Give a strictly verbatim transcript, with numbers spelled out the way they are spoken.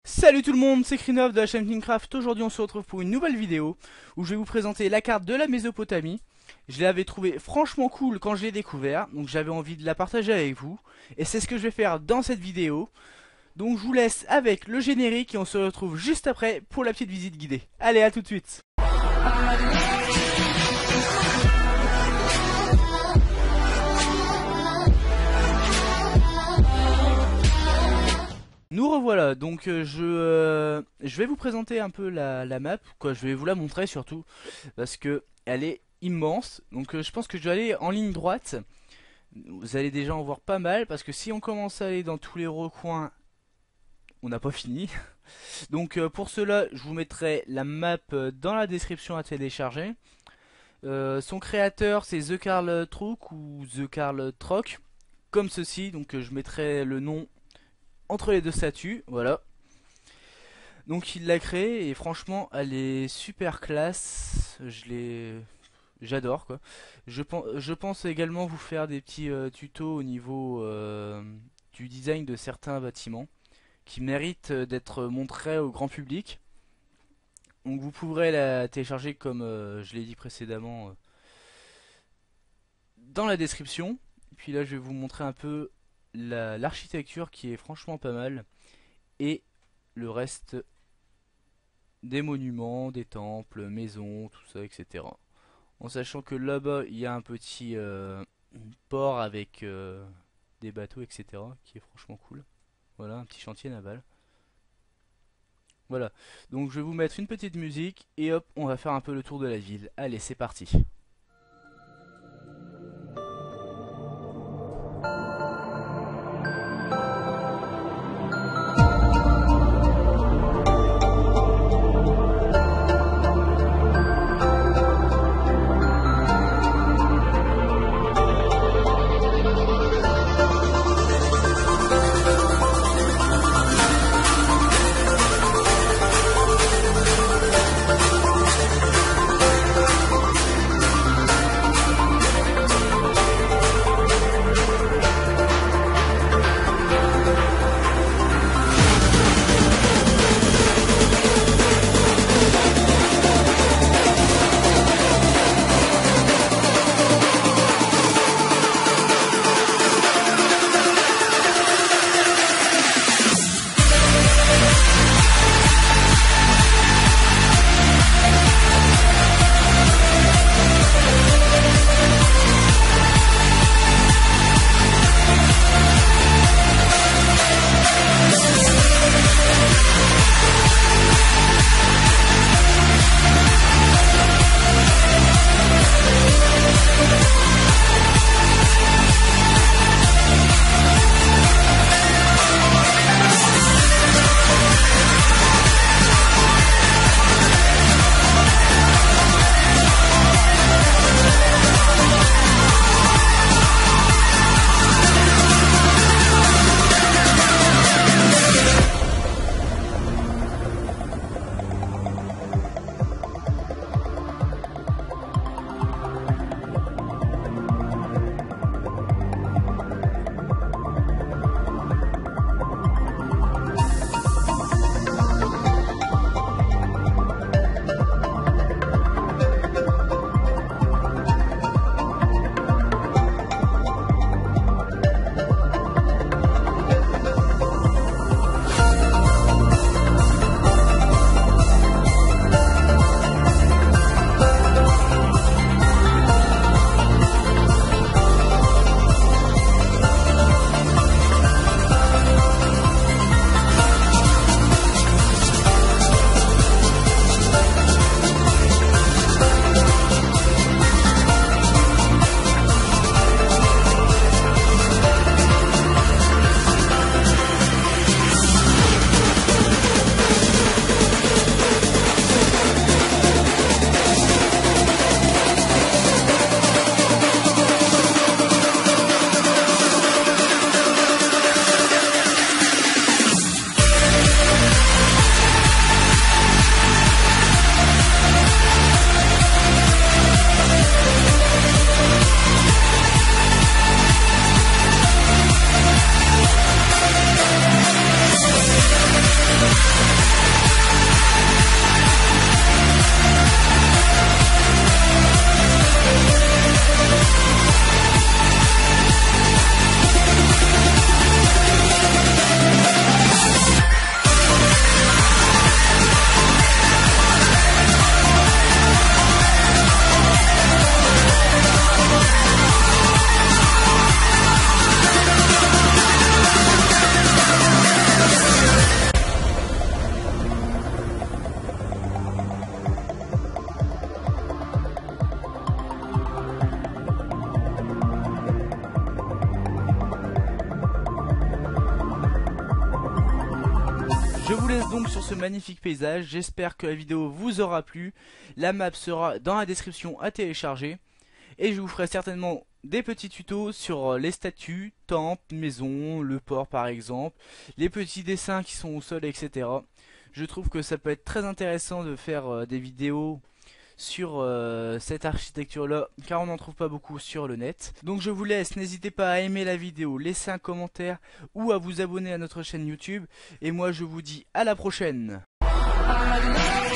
Salut tout le monde, c'est Krinov de la chaîne Minecraft. Aujourd'hui on se retrouve pour une nouvelle vidéo où je vais vous présenter la carte de la Mésopotamie. Je l'avais trouvée franchement cool quand je l'ai découvert, donc j'avais envie de la partager avec vous. Et c'est ce que je vais faire dans cette vidéo. Donc je vous laisse avec le générique et on se retrouve juste après pour la petite visite guidée. Allez, à tout de suite. Nous revoilà, donc euh, je, euh, je vais vous présenter un peu la, la map, quoi, je vais vous la montrer surtout, parce que elle est immense, donc euh, je pense que je vais aller en ligne droite, vous allez déjà en voir pas mal, parce que si on commence à aller dans tous les recoins, on n'a pas fini, donc euh, pour cela je vous mettrai la map euh, dans la description à télécharger, euh, son créateur c'est The Carl Trock ou The Carl Trock, comme ceci, donc euh, je mettrai le nom entre les deux statues, voilà. Donc il l'a créée et franchement elle est super classe, je l'ai, j'adore quoi. Je pense, je pense également vous faire des petits euh, tutos au niveau euh, du design de certains bâtiments qui méritent euh, d'être montrés au grand public. Donc vous pourrez la télécharger comme euh, je l'ai dit précédemment euh, dans la description. Puis là je vais vous montrer un peu la- l'architecture qui est franchement pas mal et le reste des monuments, des temples, maisons, tout ça, et cetera. En sachant que là-bas, il y a un petit euh, port avec euh, des bateaux, et cetera, qui est franchement cool. Voilà, un petit chantier naval. Voilà, donc je vais vous mettre une petite musique et hop, on va faire un peu le tour de la ville. Allez, c'est parti. laisse donc sur ce magnifique paysage, j'espère que la vidéo vous aura plu. La map sera dans la description à télécharger. Et je vous ferai certainement des petits tutos sur les statues, temples, maisons, le port par exemple, les petits dessins qui sont au sol, et cetera. Je trouve que ça peut être très intéressant de faire euh, des vidéos sur euh, cette architecture là, car on n'en trouve pas beaucoup sur le net. Donc je vous laisse, n'hésitez pas à aimer la vidéo, laisser un commentaire ou à vous abonner à notre chaîne YouTube. Et moi je vous dis à la prochaine.